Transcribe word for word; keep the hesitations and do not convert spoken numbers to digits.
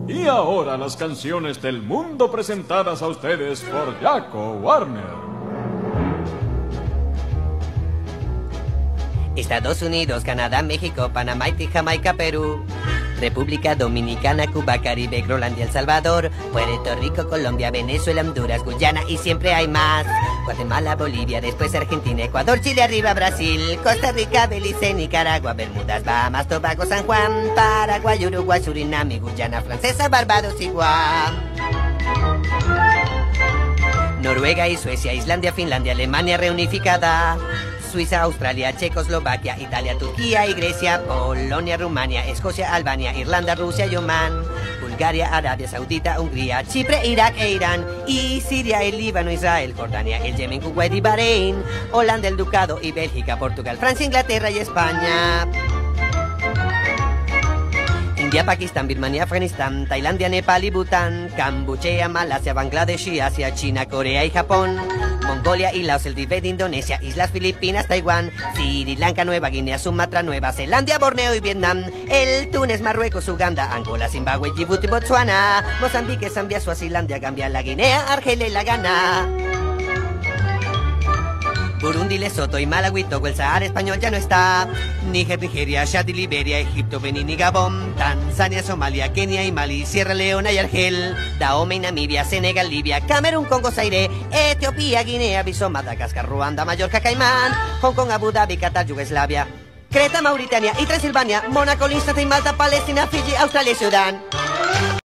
Y ahora las canciones del mundo presentadas a ustedes por Jaco Warner. Estados Unidos, Canadá, México, Panamá, Haití, Jamaica, Perú, República Dominicana, Cuba, Caribe, Groenlandia, El Salvador, Puerto Rico, Colombia, Venezuela, Honduras, Guyana y siempre hay más. Guatemala, Bolivia, después Argentina, Ecuador, Chile, arriba Brasil, Costa Rica, Belice, Nicaragua, Bermudas, Bahamas, Tobago, San Juan, Paraguay, Uruguay, Surinam, Guyana Francesa, Barbados y Guam. Noruega y Suecia, Islandia, Finlandia, Alemania reunificada, Suiza, Australia, Checoslovaquia, Italia, Turquía y Grecia, Polonia, Rumania, Escocia, Albania, Irlanda, Rusia y Omán, Bulgaria, Arabia Saudita, Hungría, Chipre, Irak e Irán, y Siria, el Líbano, Israel, Jordania, el Yemen, Kuwait y Bahrein, Holanda, el Ducado y Bélgica, Portugal, Francia, Inglaterra y España. India, Pakistán, Birmania, Afganistán, Tailandia, Nepal y Bután, Camboya, Malasia, Bangladesh y Asia, China, Corea y Japón, Mongolia y Laos, el Tíbet, Indonesia, Islas Filipinas, Taiwán, Sri Lanka, Nueva Guinea, Sumatra, Nueva Zelanda, Borneo y Vietnam, el Túnez, Marruecos, Uganda, Angola, Zimbabue, Djibouti, Botsuana, Mozambique, Zambia, Suazilandia, Gambia, la Guinea, Argelia y la Ghana, Burundi, Lesoto y Malawi, Togo, el Sahara español ya no está. Níger, Nigeria, Chad y Liberia, Egipto, Benín y Gabón, Tanzania, Somalia, Kenia y Mali, Sierra Leona y Argel, Dahomey, Namibia, Senegal, Libia, Camerún, Congo, Zaire, Etiopía, Guinea, Bissau, Madagascar, Ruanda, Mallorca, Caimán, Hong Kong, Abu Dhabi, Qatar, Yugoslavia, Creta, Mauritania y Transilvania, Mónaco, Liechtenstein, Malta, Palestina, Fiji, Australia y Sudán.